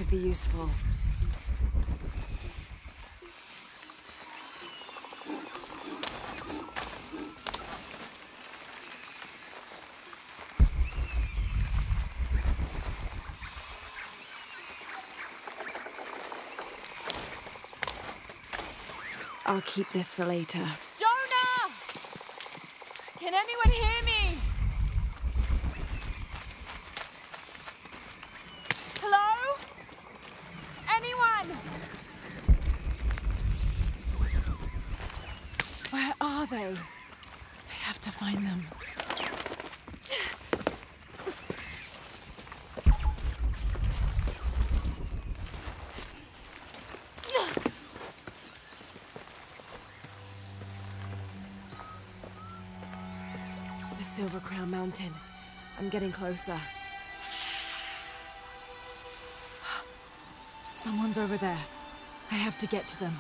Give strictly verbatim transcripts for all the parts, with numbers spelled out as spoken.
could be useful. I'll keep this for later. Jonah! Can anyone hear me? Hello? Anyone? Where are they? I have to find them. The Silver Crown Mountain. I'm getting closer. Someone's over there. I have to get to them.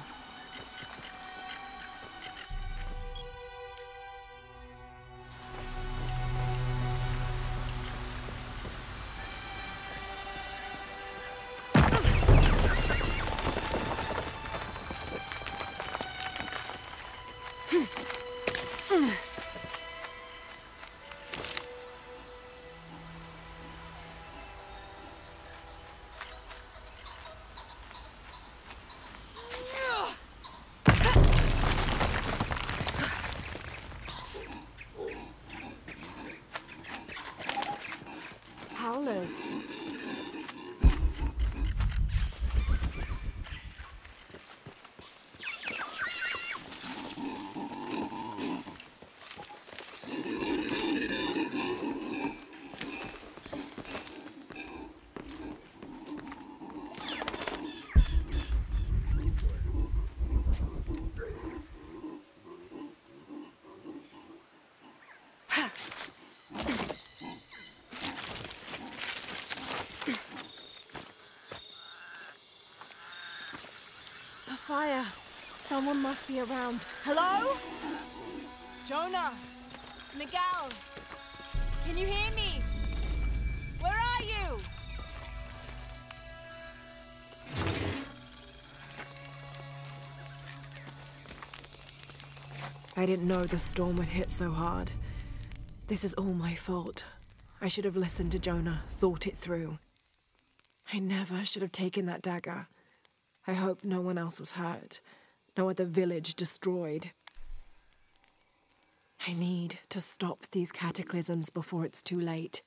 Howlers. A fire. Someone must be around. Hello? Jonah? Miguel? Can you hear me? Where are you? I didn't know the storm would hit so hard. This is all my fault. I should have listened to Jonah, thought it through. I never should have taken that dagger. I hope no one else was hurt. No other village destroyed. I need to stop these cataclysms before it's too late.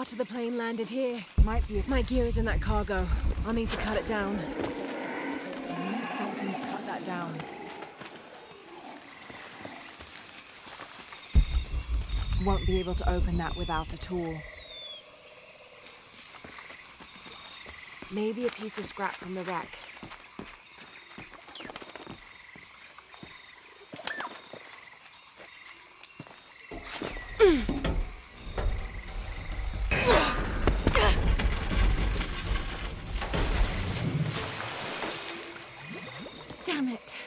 part of the plane landed here. Might be. My gear is in that cargo. I'll need to cut it down. I need something to cut that down. Won't be able to open that without a tool. Maybe a piece of scrap from the wreck. Damn it.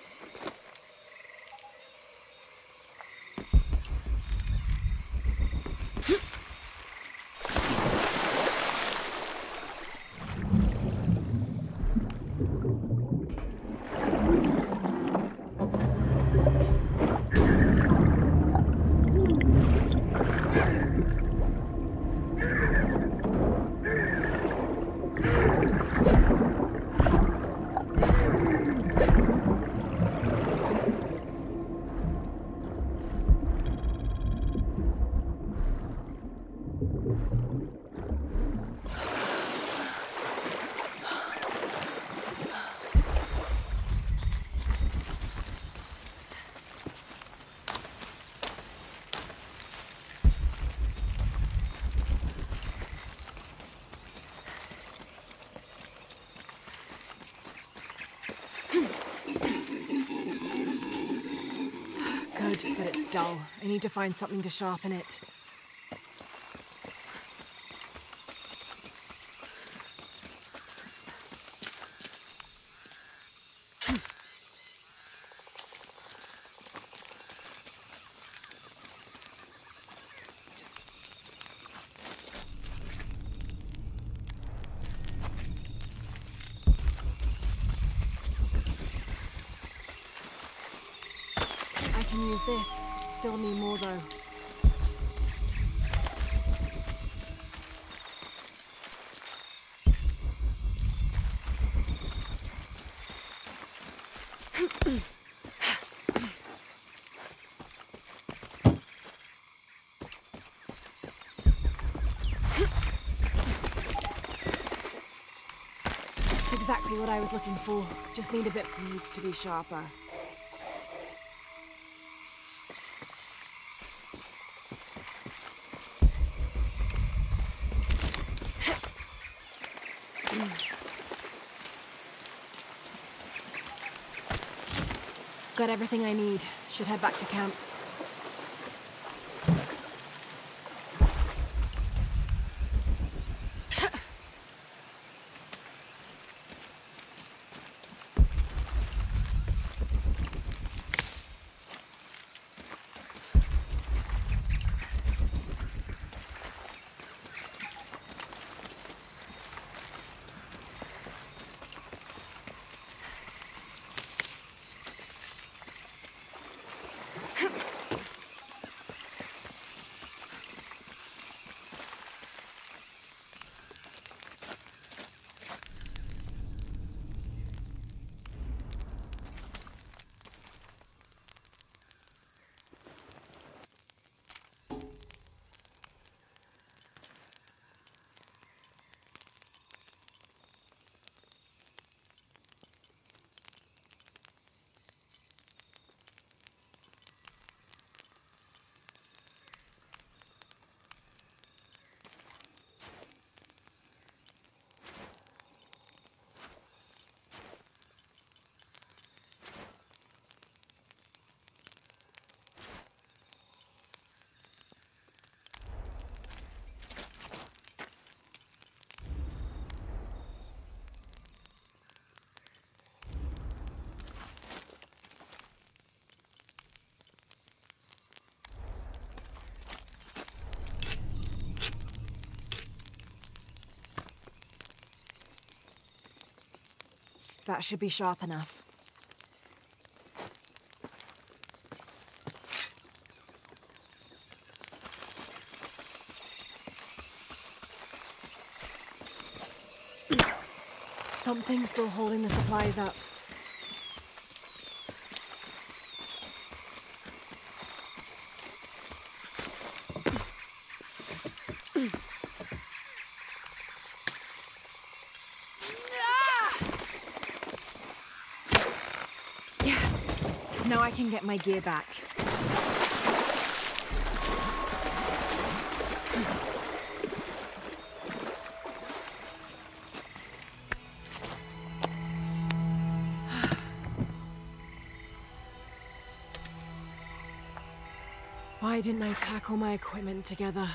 Good, but it's dull. I need to find something to sharpen it. I can use this. Still need more though. Exactly what I was looking for. Just need a bit. Needs to be sharper. Got everything I need. Should head back to camp. That should be sharp enough. Something's still holding the supplies up. Now I can get my gear back. Why didn't I pack all my equipment together?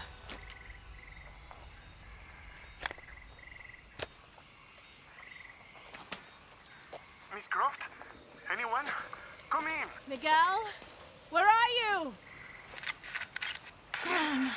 Miss Croft? Anyone? Come in! Miguel? Where are you? Damn.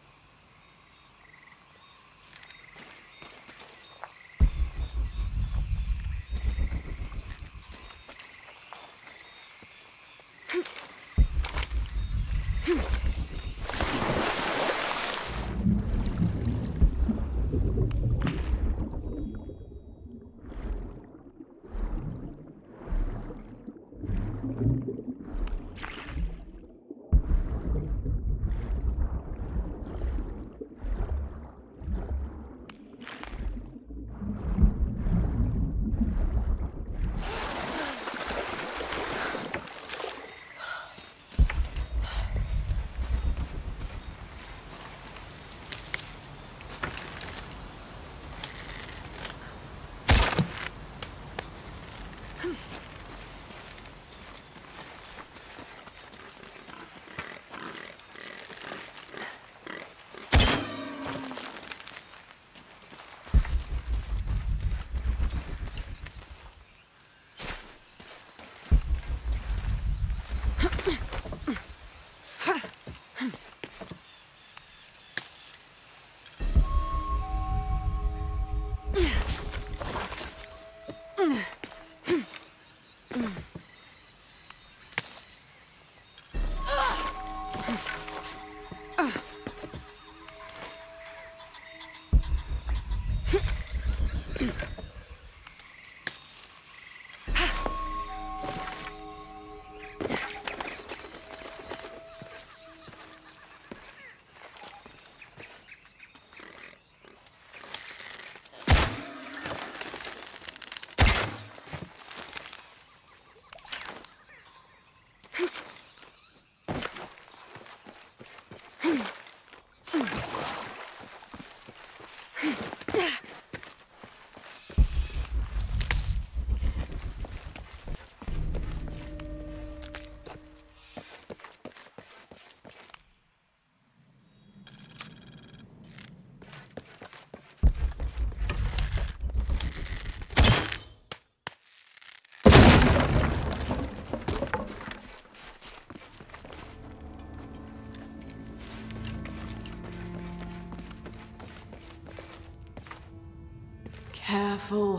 Careful,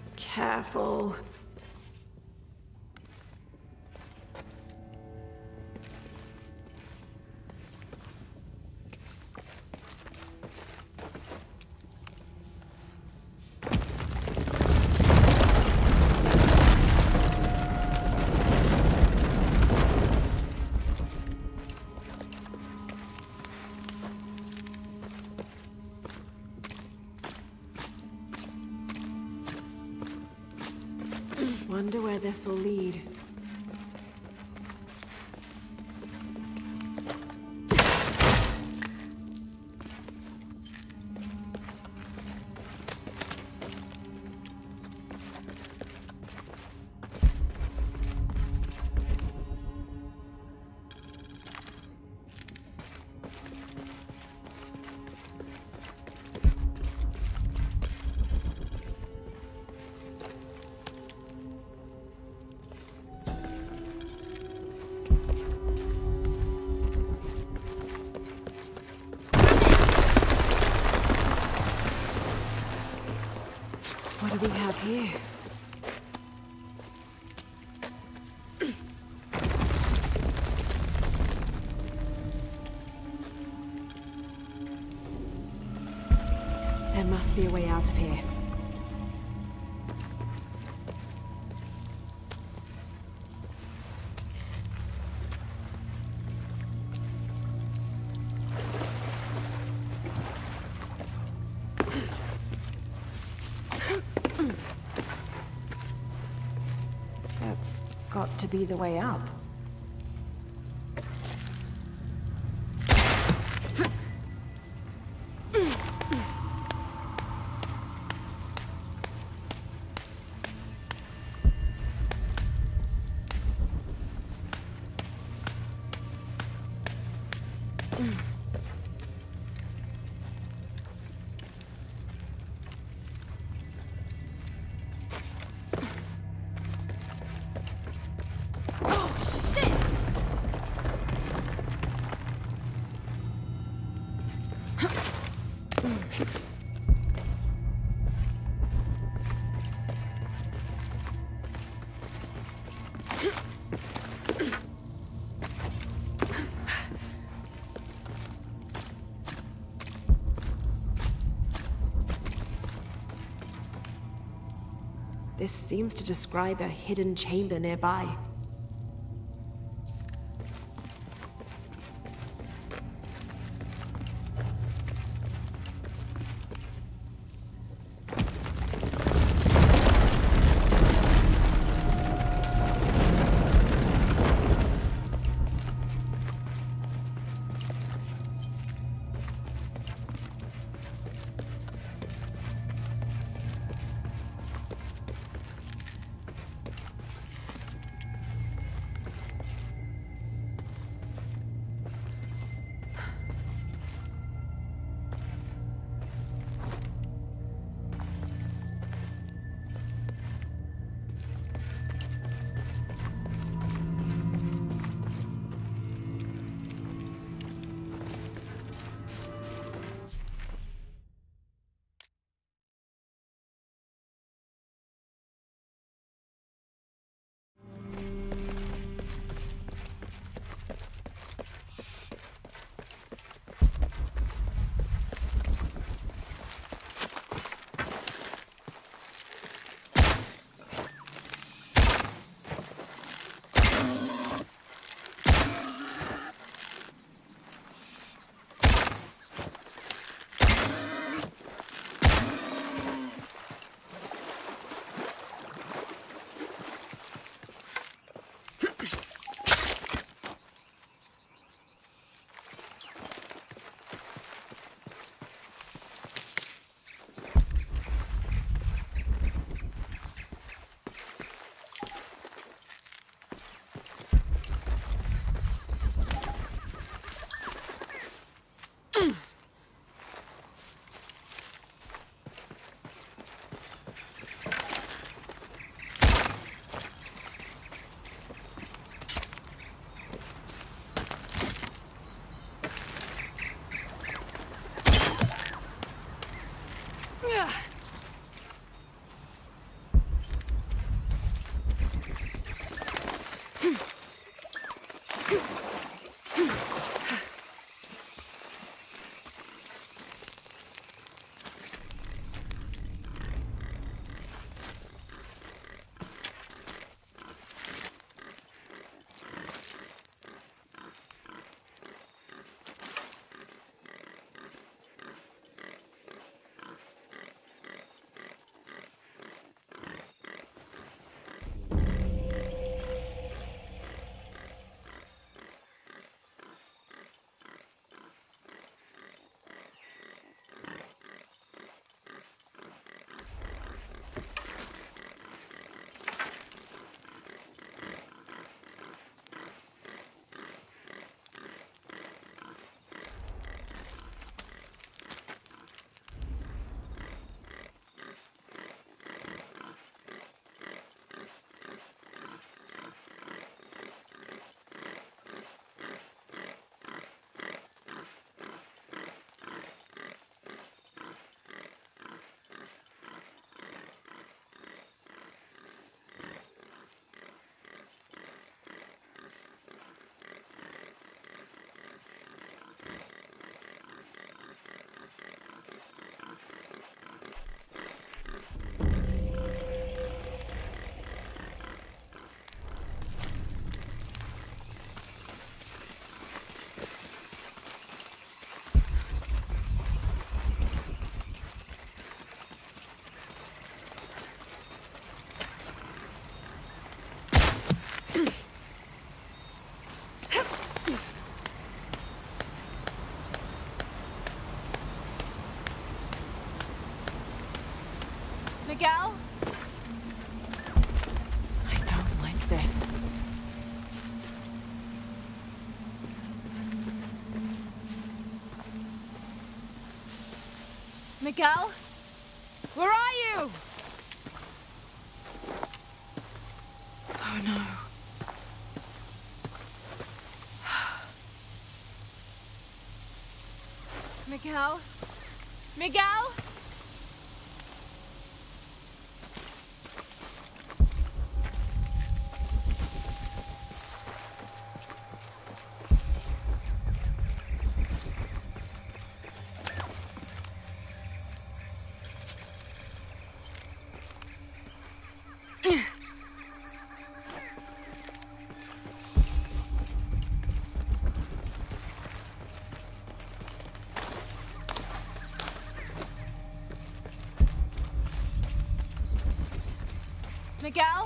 careful. Wonder where this will lead. What do we have here? There must be a way out of here. That's got to be the way up. This seems to describe a hidden chamber nearby. Miguel? I don't like this. Miguel? Where are you? Oh no. Miguel? Miguel? Miguel?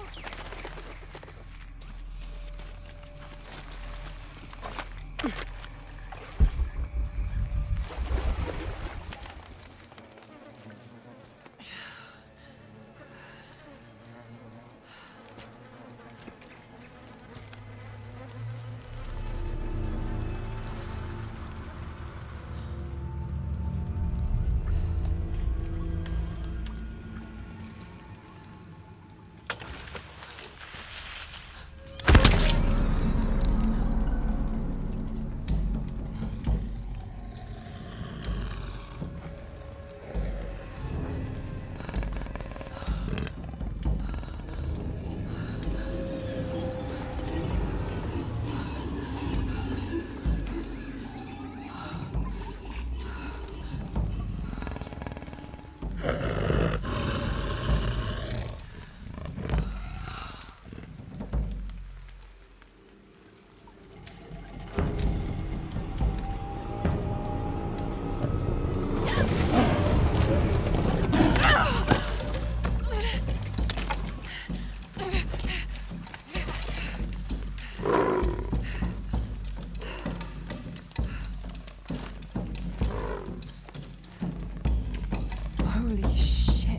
Holy shit.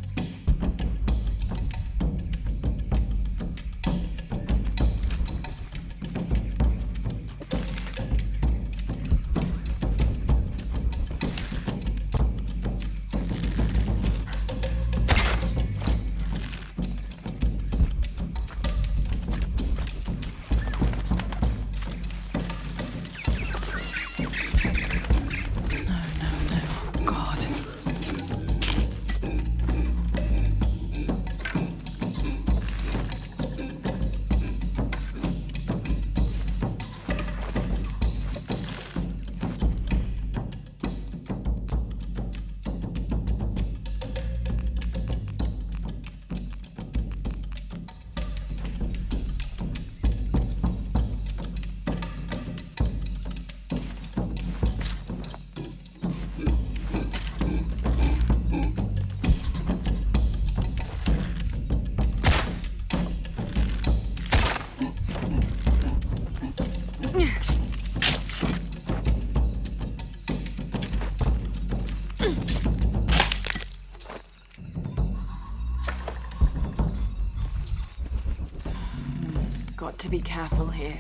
No, no, no. God. Got to be careful here.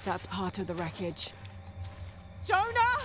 That's part of the wreckage. Jonah!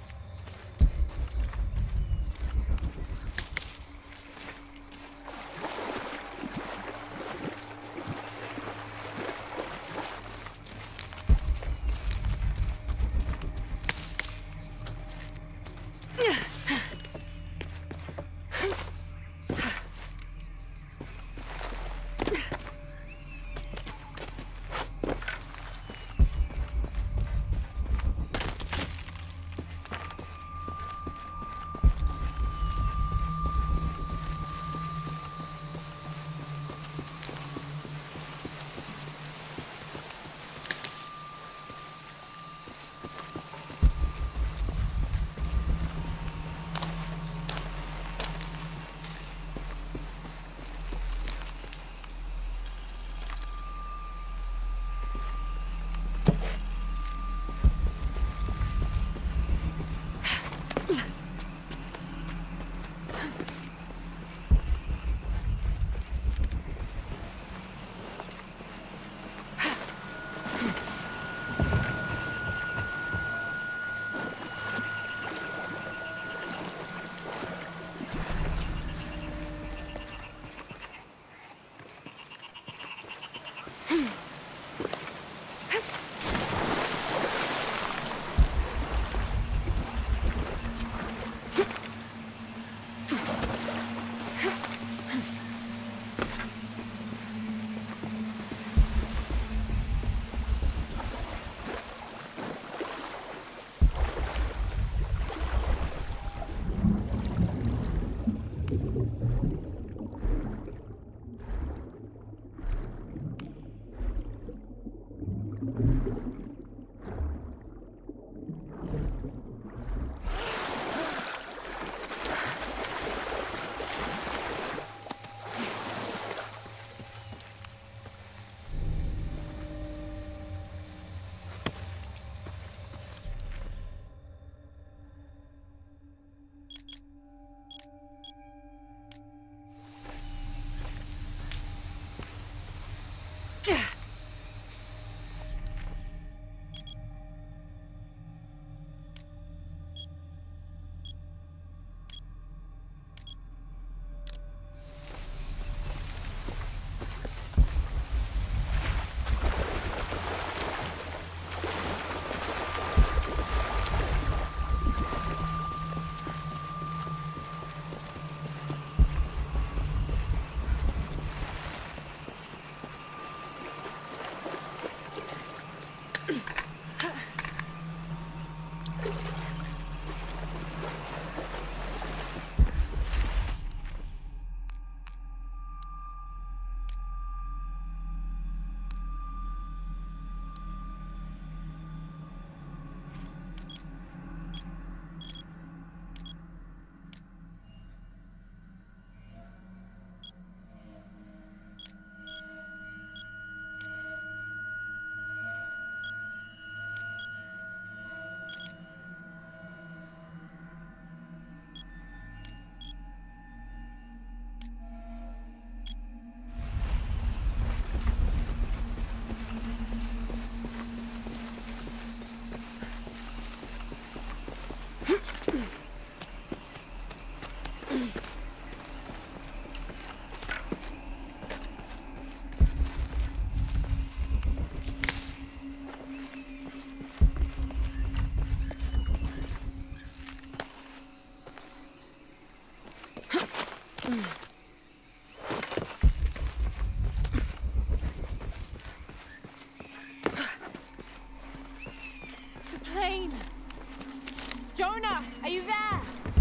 Jonah, are you there?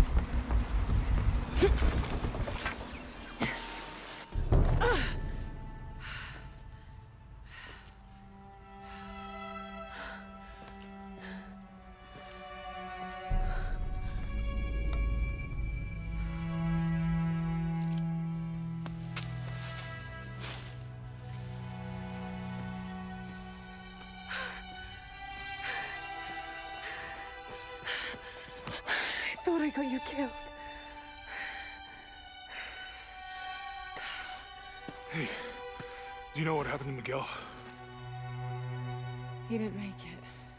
I thought I got you killed. Hey, do you know what happened to Miguel? He didn't make it.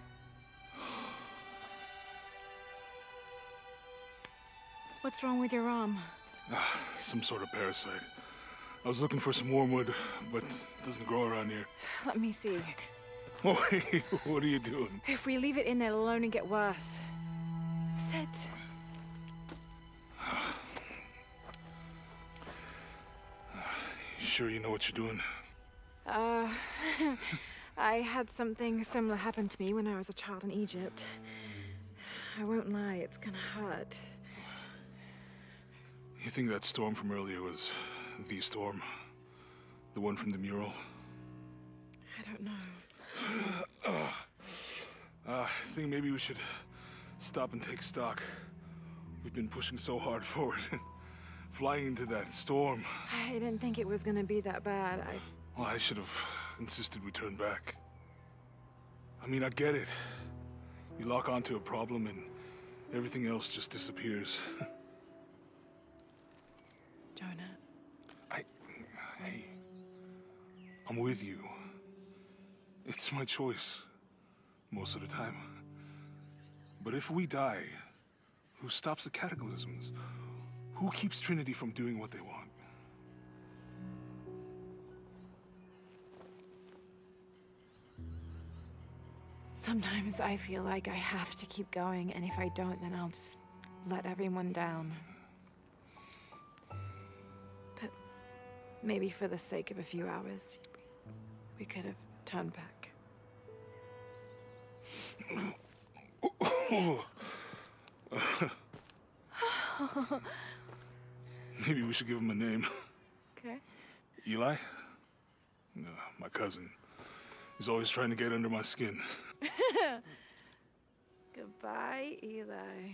What's wrong with your arm? Ah, some sort of parasite. I was looking for some wormwood, but it doesn't grow around here. Let me see. Oh, hey, what are you doing? If we leave it in there, it'll only get worse. Sit. You sure you know what you're doing? Uh, I had something similar happen to me when I was a child in Egypt. I won't lie, it's gonna hurt. You think that storm from earlier was the storm? The one from the mural? I don't know. uh, I think maybe we should stop and take stock. We've been pushing so hard forward. Flying into that storm. I didn't think it was gonna be that bad. I... Well, I should have insisted we turn back. I mean, I get it. You lock onto a problem and everything else just disappears. Jonah. I... Hey. I'm with you. It's my choice. Most of the time. But if we die, who stops the cataclysms? Who keeps Trinity from doing what they want? Sometimes I feel like I have to keep going, and if I don't, then I'll just let everyone down. But maybe for the sake of a few hours, we could have turned back. Maybe we should give him a name. Okay. Eli? No, my cousin. He's always trying to get under my skin. Goodbye, Eli.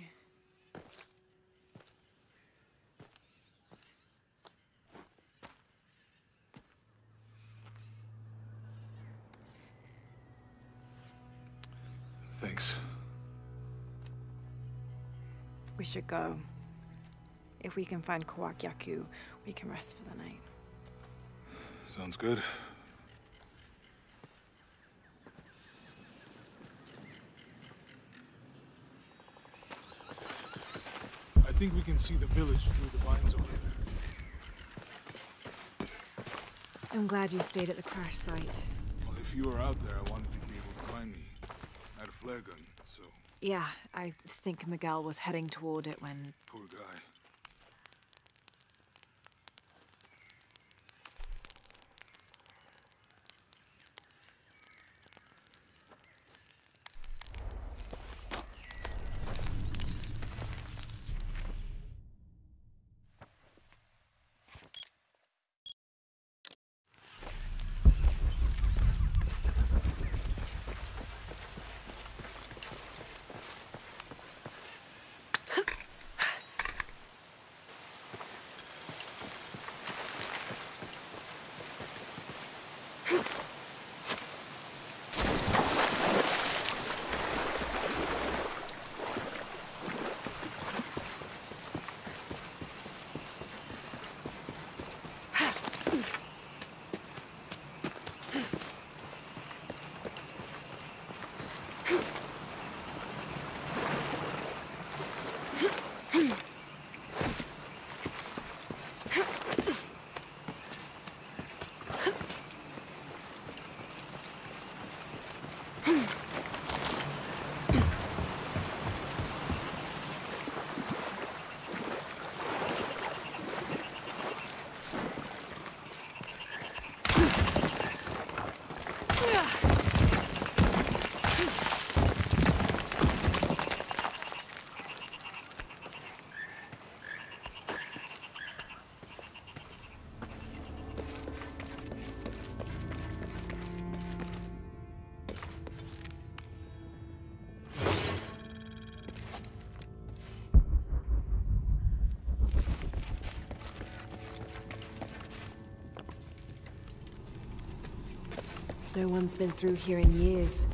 Thanks. We should go. If we can find Kawak Yaku, we can rest for the night. Sounds good. I think we can see the village through the vines over there. I'm glad you stayed at the crash site. Well, if you were out there, I wanted you to be able to find me. I had a flare gun, so... Yeah, I think Miguel was heading toward it when... Poor guy. No one's been through here in years.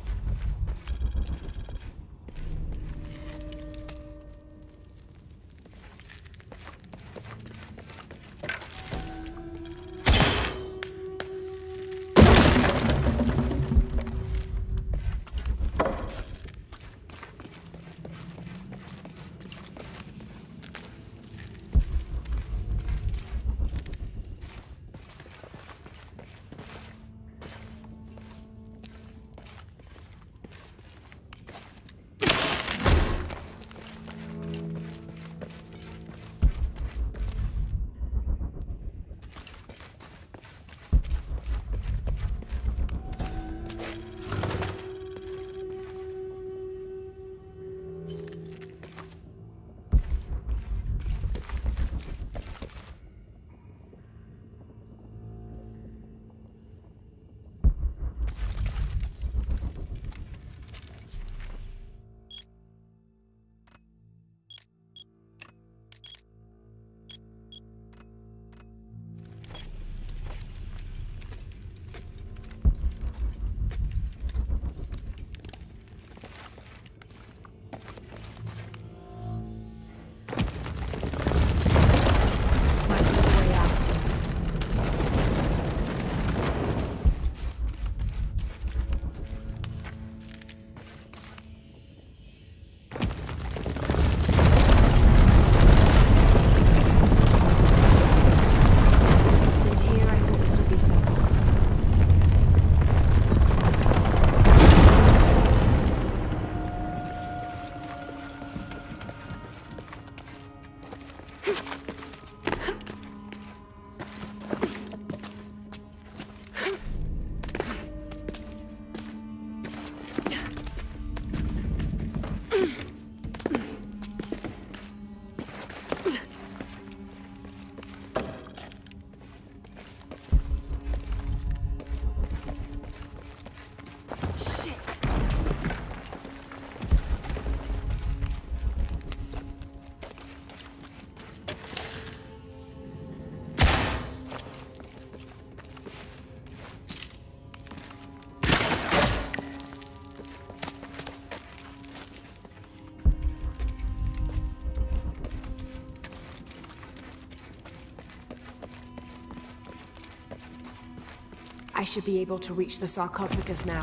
I should be able to reach the sarcophagus now.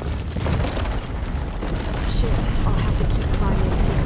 Shit, I'll have to keep climbing.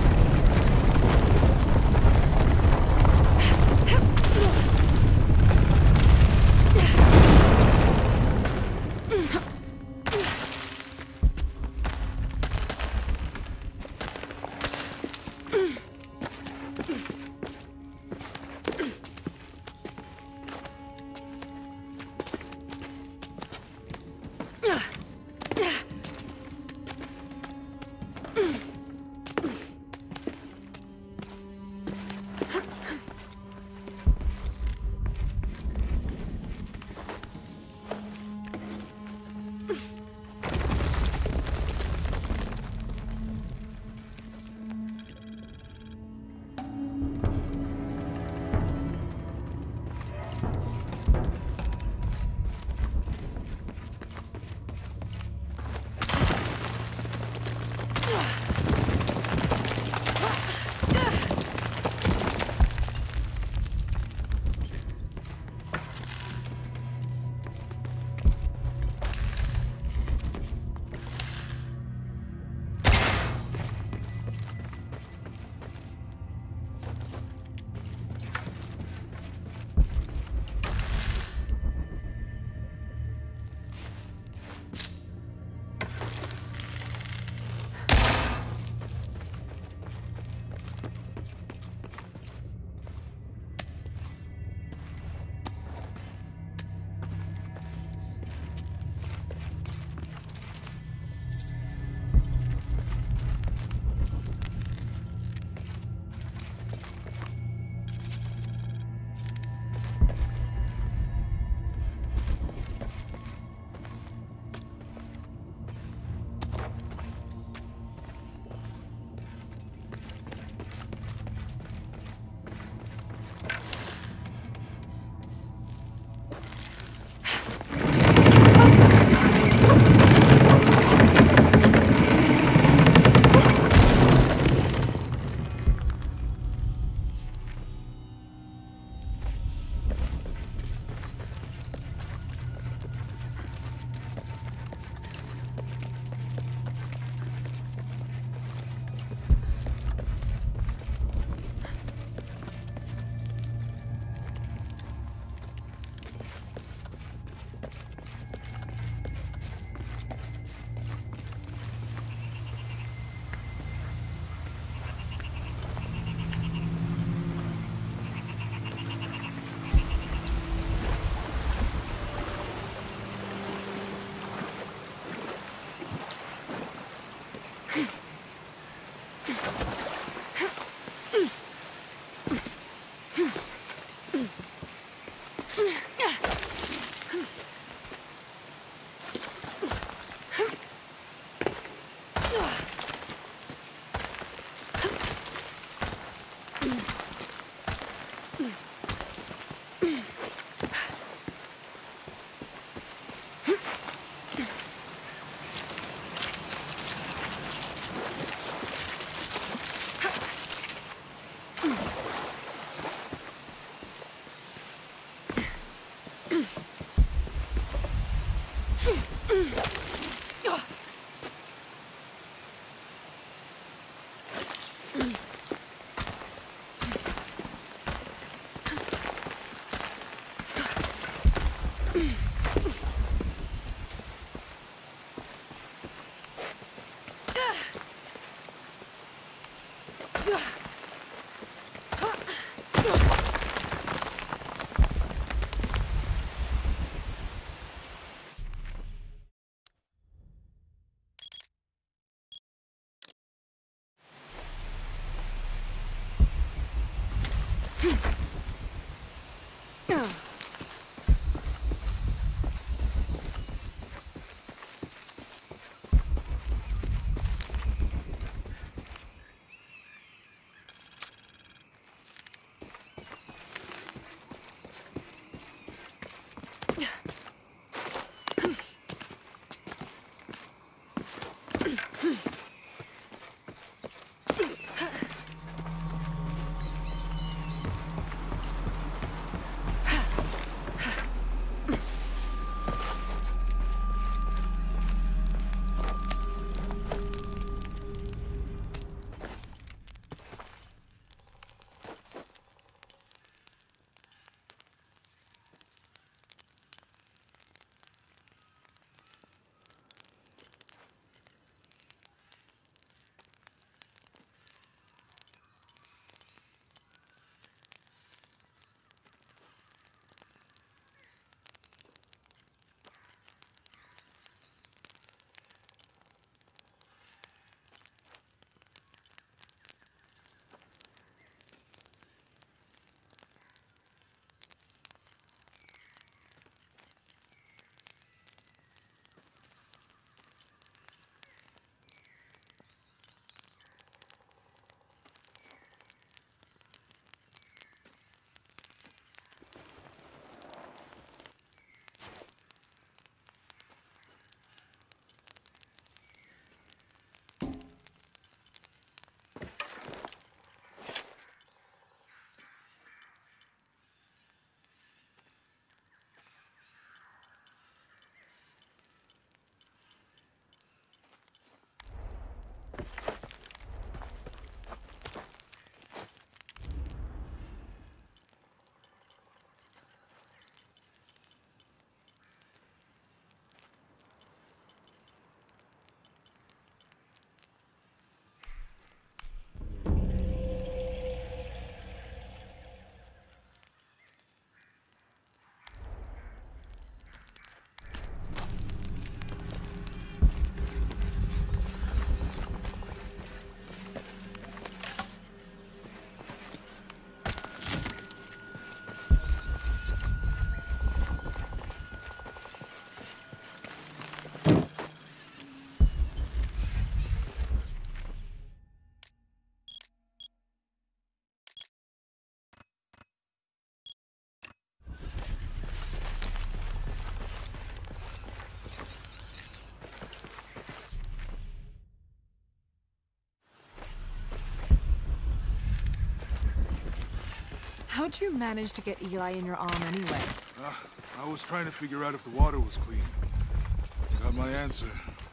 How'd you manage to get Eli in your arm anyway? Uh, I was trying to figure out if the water was clean. Got my answer.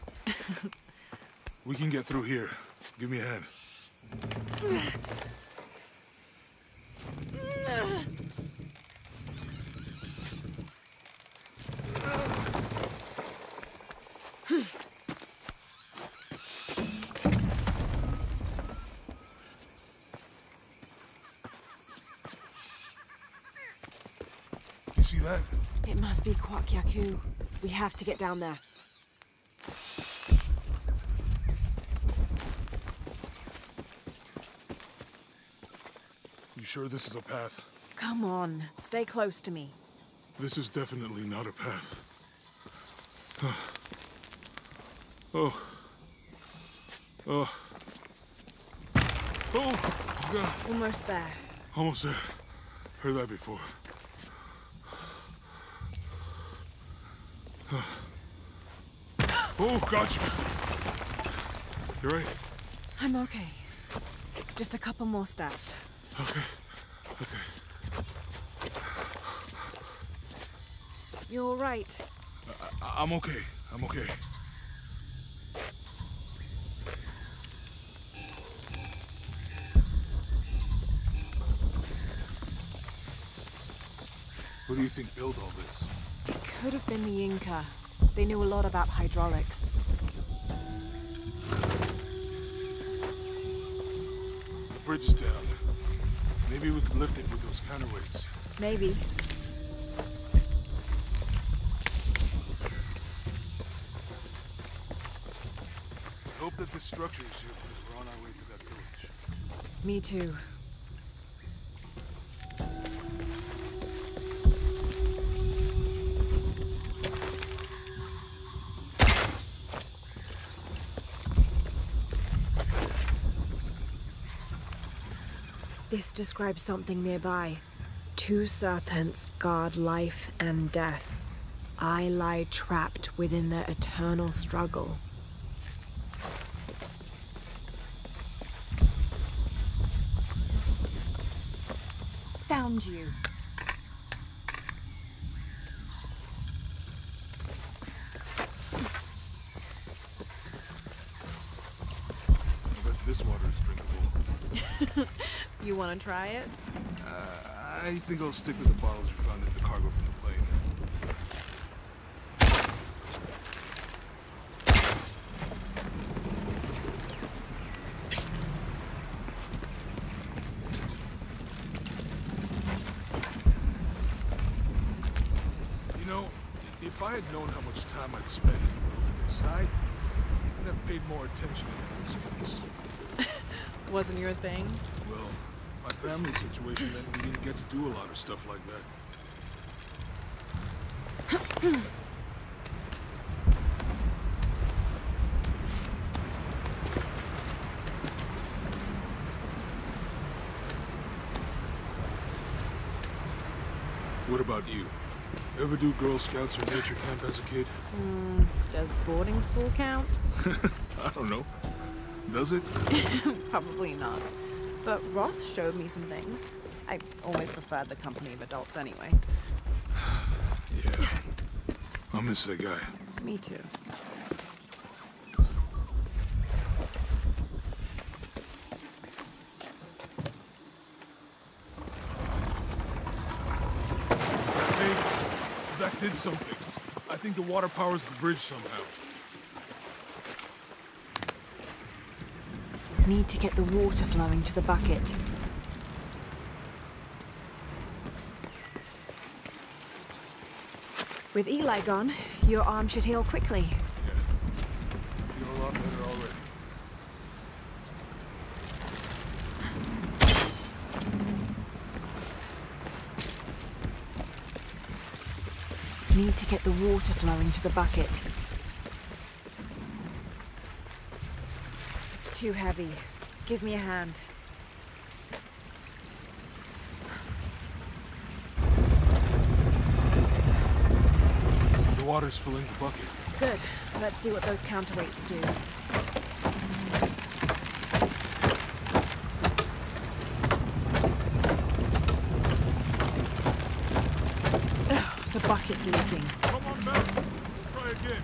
We can get through here. Give me a hand. You see that? It must be Kwak Yaku. We have to get down there. You sure this is a path? Come on, stay close to me. This is definitely not a path. Oh. Oh. Oh, God. Almost there. Almost there. Heard that before. Oh, gotcha. You right? I'm okay. Just a couple more steps. Okay. Okay. You're all right. I I'm okay. I'm okay. What do you think built all this? It could have been the Inca. They knew a lot about hydraulics. The bridge is down. Maybe we could lift it with those counterweights. Maybe. I hope that this structure is here because we're on our way to that village. Me too. This describes something nearby. Two serpents guard life and death. I lie trapped within their eternal struggle. Found you. I bet this water is drinkable. You want to try it? Uh, I think I'll stick to the bottles you found in the cargo from the plane. You know, if I had known how much time I'd spent in the wilderness, I would have paid more attention in this case. Wasn't your thing? Well, my family situation meant we didn't get to do a lot of stuff like that. What about you? Ever do Girl Scouts or nature camp as a kid? Mm, does boarding school count? I don't know. Does it? Probably not. But Roth showed me some things. I always preferred the company of adults anyway. Yeah. I'll miss that guy. Me too. Hey, that did something. I think the water powers the bridge somehow. Need to get the water flowing to the bucket. With Eli gone, your arm should heal quickly. Yeah. I feel a lot better already. Need to get the water flowing to the bucket. It's too heavy. Give me a hand. The water's filling the bucket. Good. Let's see what those counterweights do. bucket's leaking. Come on back. We'll try again.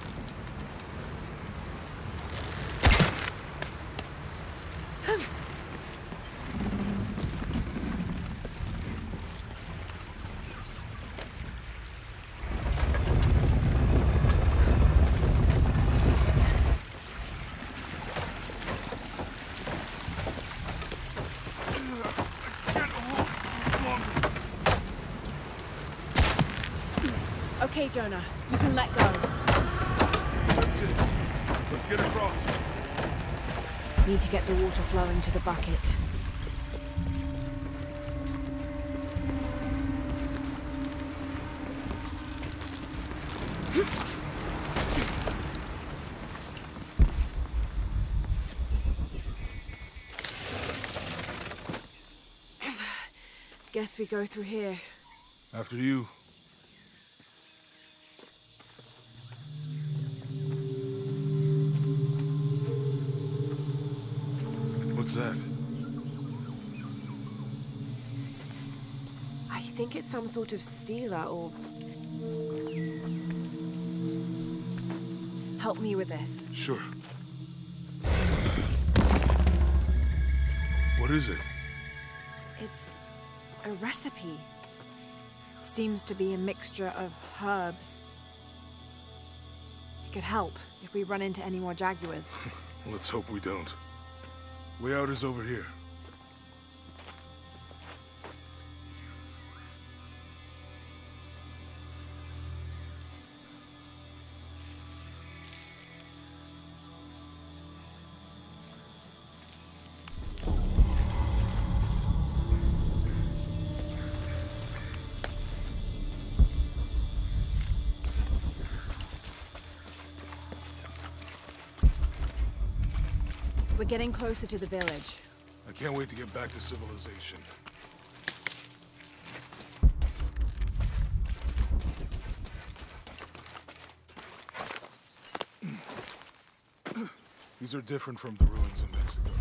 Okay, Jonah, you can let go. That's it. Let's get across. Need to get the water flowing to the bucket. Guess we go through here. After you. What's that? I think it's some sort of stealer or... Help me with this. Sure. What is it? It's a recipe. Seems to be a mixture of herbs. It could help if we run into any more jaguars. Let's hope we don't. Way out is over here. We're getting closer to the village. I can't wait to get back to civilization. These are different from the ruins in Mexico.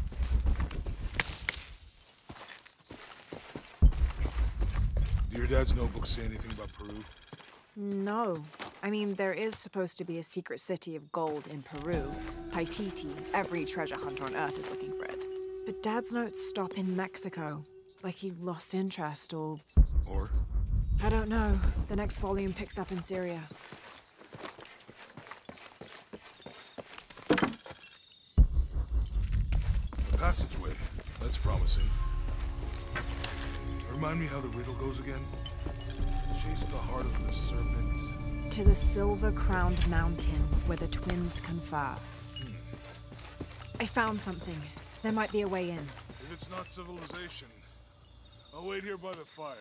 Do your dad's notebooks say anything about Peru? No. I mean, there is supposed to be a secret city of gold in Peru. Paititi. Every treasure hunter on Earth is looking for it. But Dad's notes stop in Mexico. Like he lost interest or... Or? I don't know. The next volume picks up in Syria. A passageway. That's promising. Remind me how the riddle goes again? Chase the heart of the serpent. To the silver-crowned mountain where the twins confer. Hmm. I found something. There might be a way in. If it's not civilization, I'll wait here by the fire.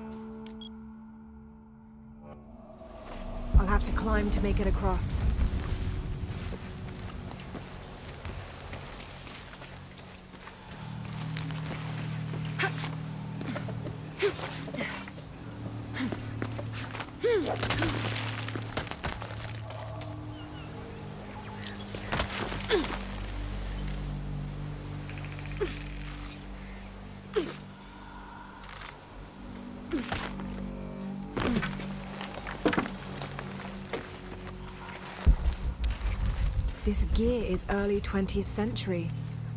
I'll have to climb to make it across. This gear is early twentieth century.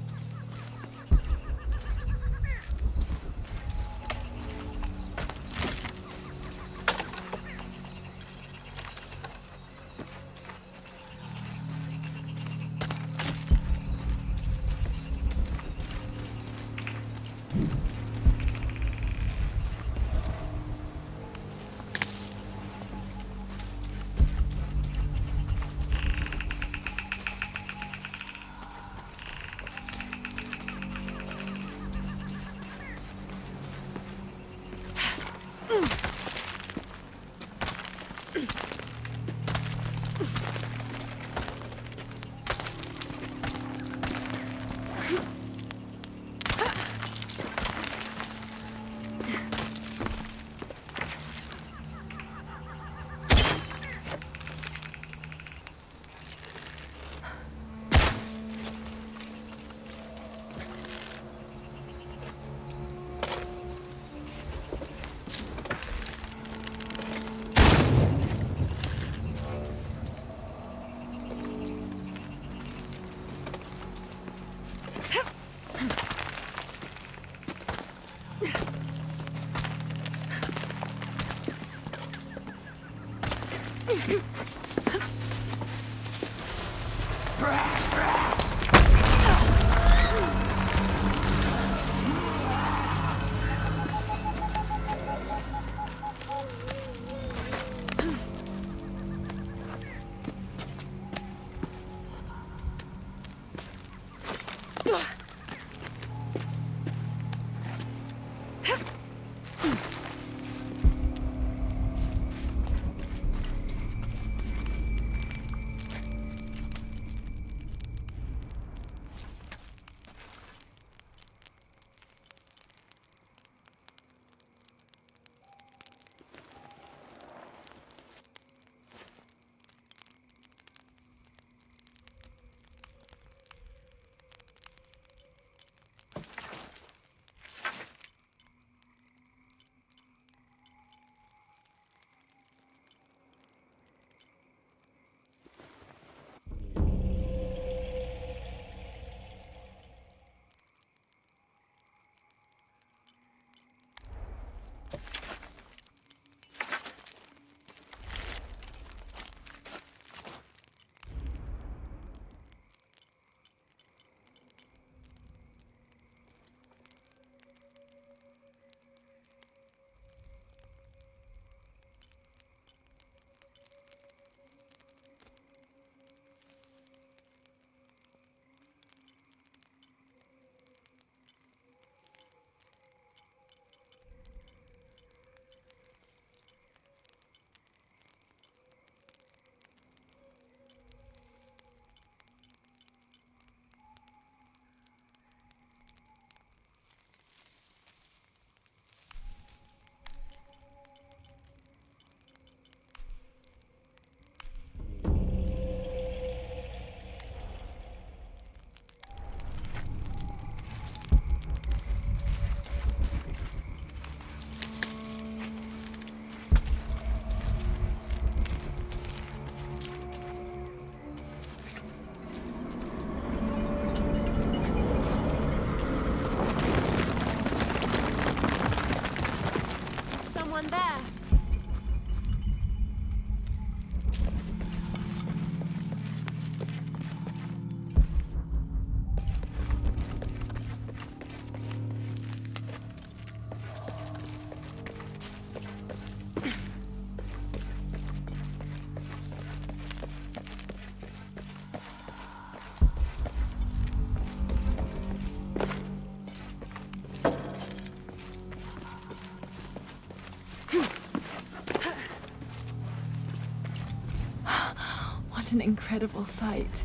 What an incredible sight.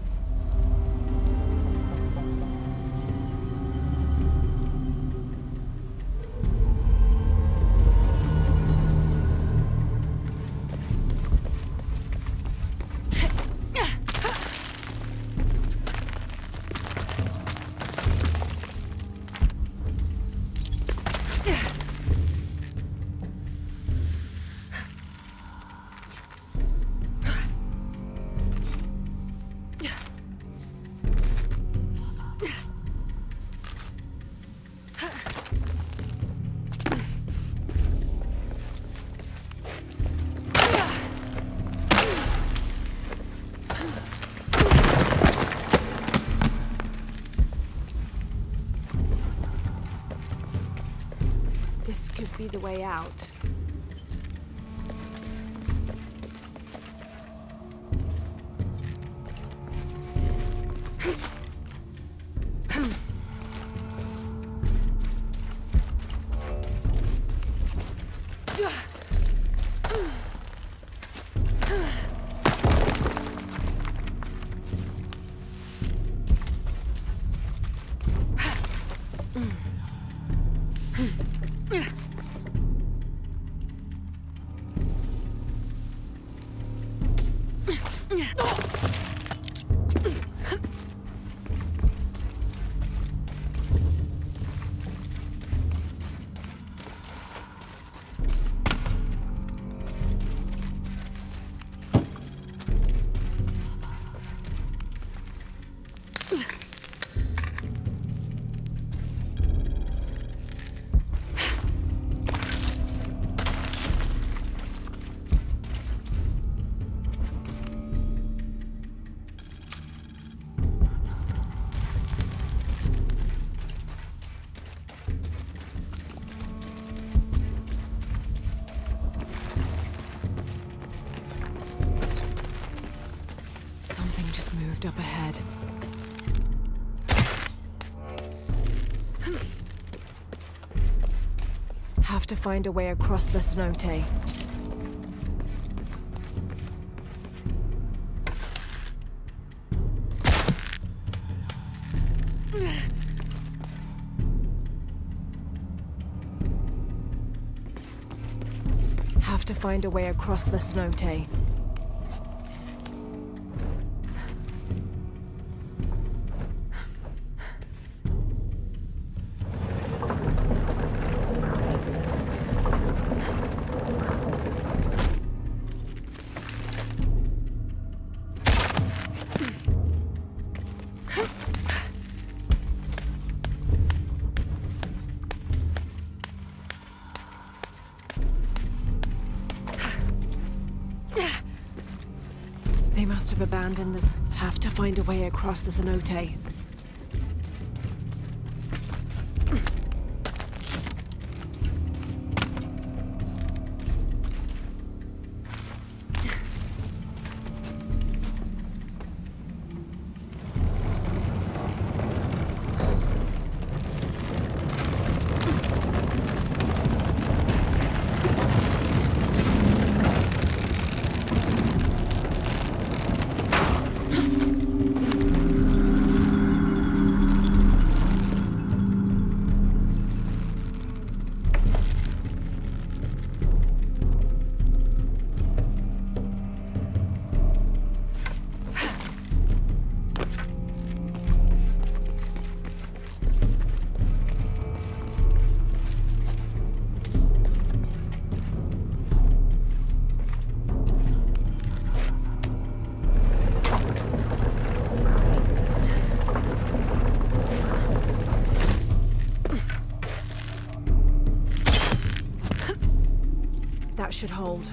must be the way out. Up ahead. Have to find a way across the cenote. Have to find a way across the cenote. They must have abandoned the... Have to find a way across the cenote. That should hold.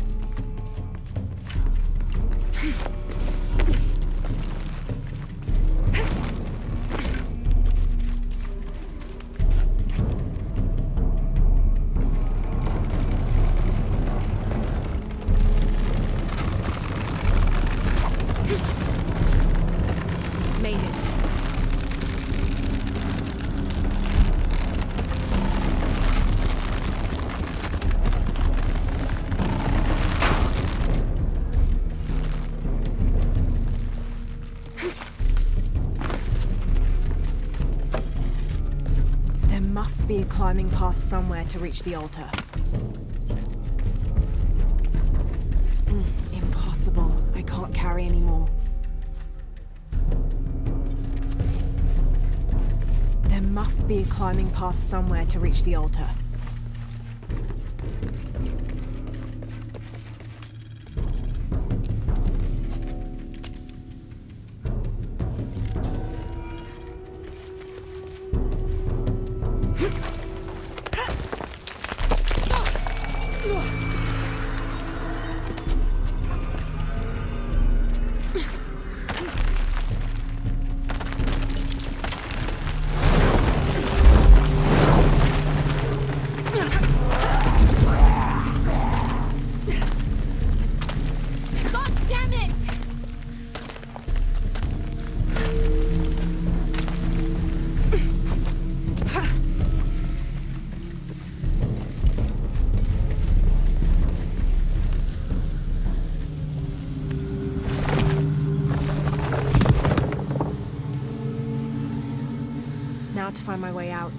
Made it. Must be a climbing path somewhere to reach the altar. Mm, impossible. I can't carry anymore. There must be a climbing path somewhere to reach the altar. now to find my way out.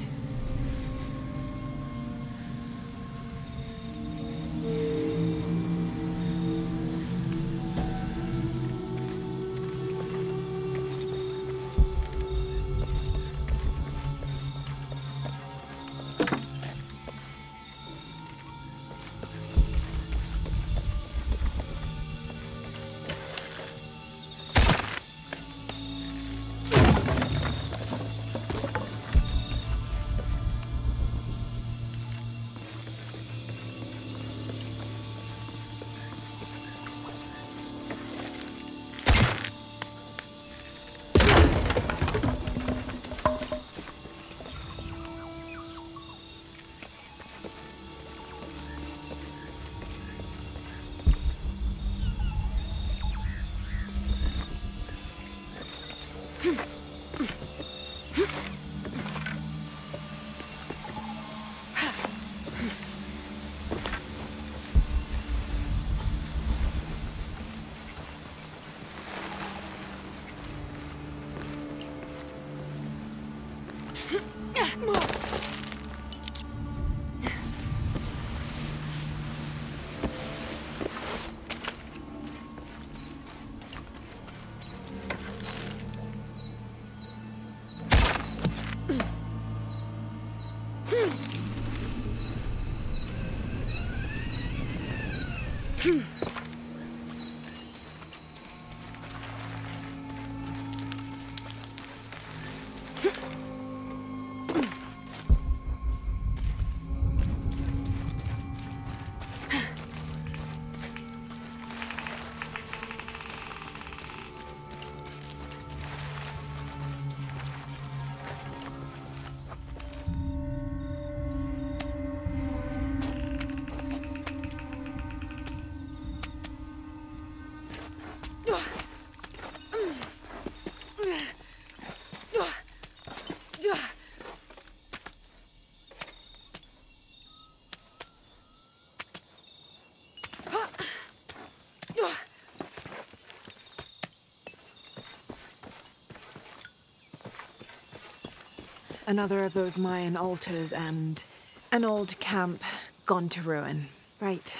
Another of those Mayan altars and an old camp gone to ruin. Right.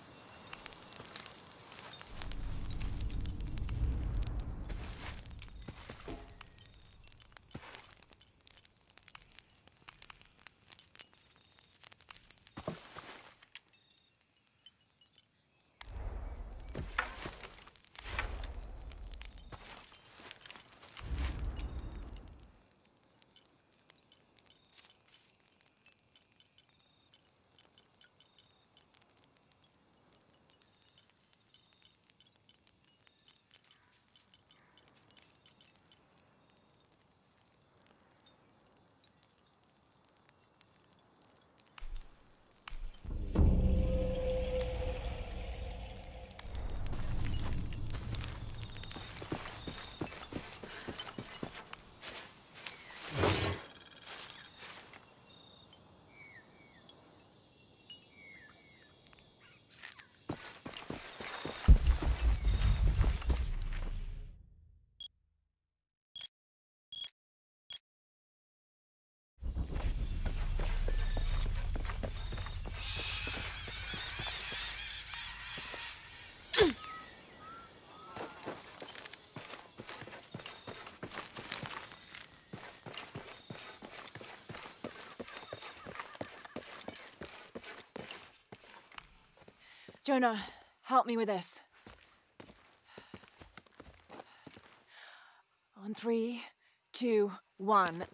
Jonah, help me with this. On three, two, one.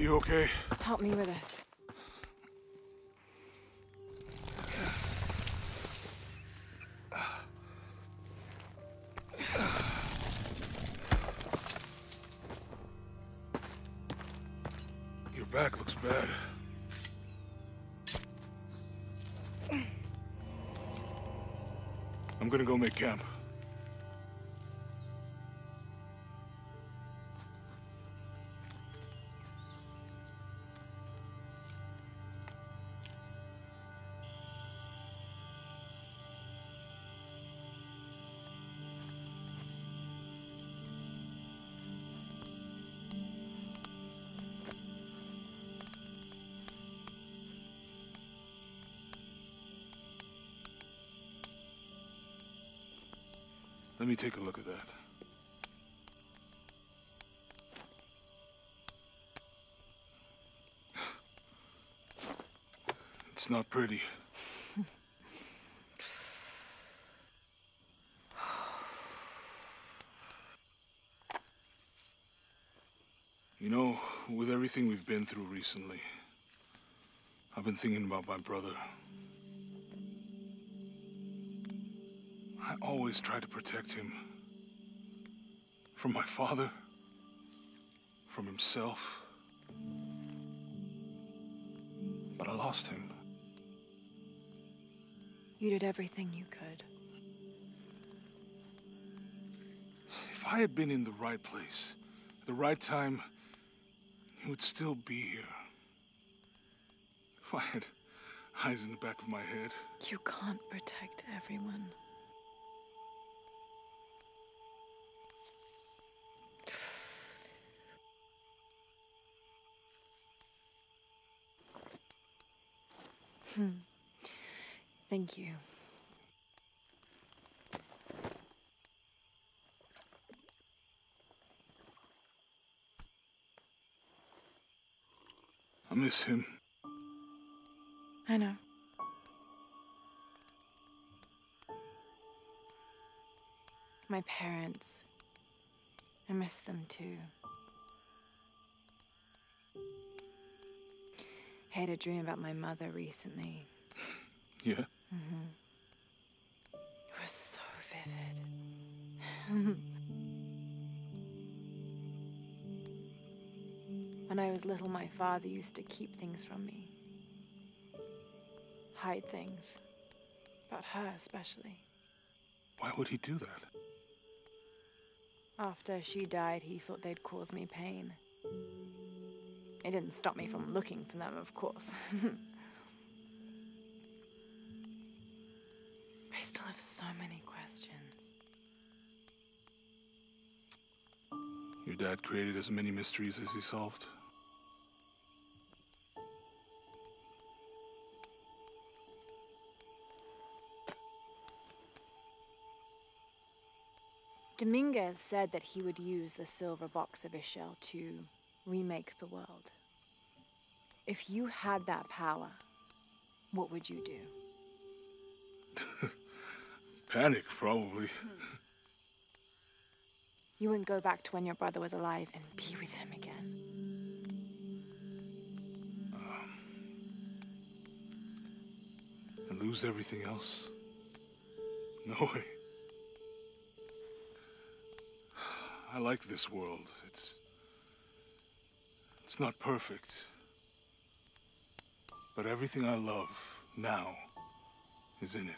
You okay? Help me with this. Your back looks bad. I'm gonna go make camp. Let me take a look at that. It's not pretty. You know, with everything we've been through recently, I've been thinking about my brother. I always tried to protect him. From my father. From himself. But I lost him. You did everything you could. If I had been in the right place, at the right time, he would still be here. If I had eyes in the back of my head. You can't protect everyone. Hmm. Thank you. I miss him. I know. My parents. I miss them too. I had a dream about my mother recently. Yeah? Mm-hmm. It was so vivid. When I was little, my father used to keep things from me. Hide things. About her, especially. Why would he do that? After she died, he thought they'd cause me pain. It didn't stop me from looking for them, of course. I still have so many questions. Your dad created as many mysteries as he solved. Dominguez said that he would use the silver box of Ixchel to remake the world. If you had that power, what would you do? Panic, probably. You wouldn't go back to when your brother was alive and be with him again. Um, and lose everything else? No way. I like this world. It's... It's not perfect. But everything I love now is in it.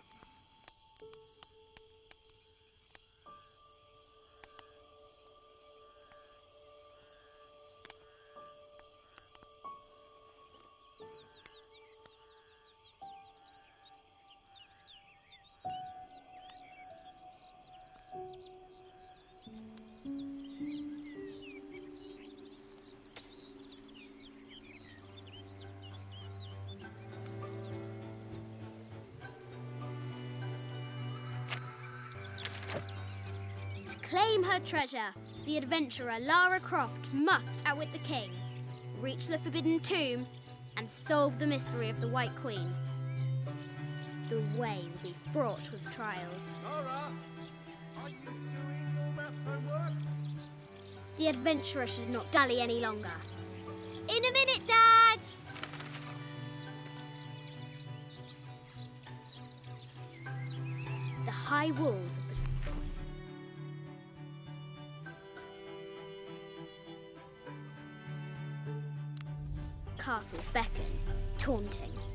Claim her treasure. The adventurer Lara Croft must outwit the king, reach the Forbidden Tomb, and solve the mystery of the White Queen. The way will be fraught with trials. Lara, are you doing all that homework? The adventurer should not dally any longer. In a minute! high walls of the Castle beckon, taunting.